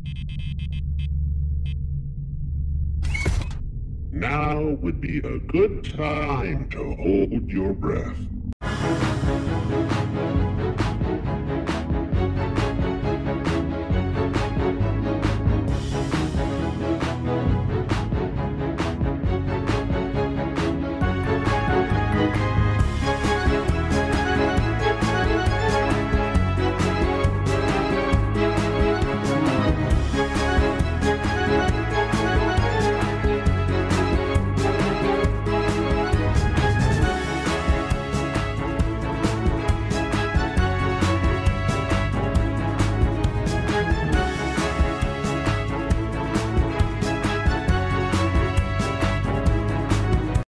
Now would be a good time to hold your breath.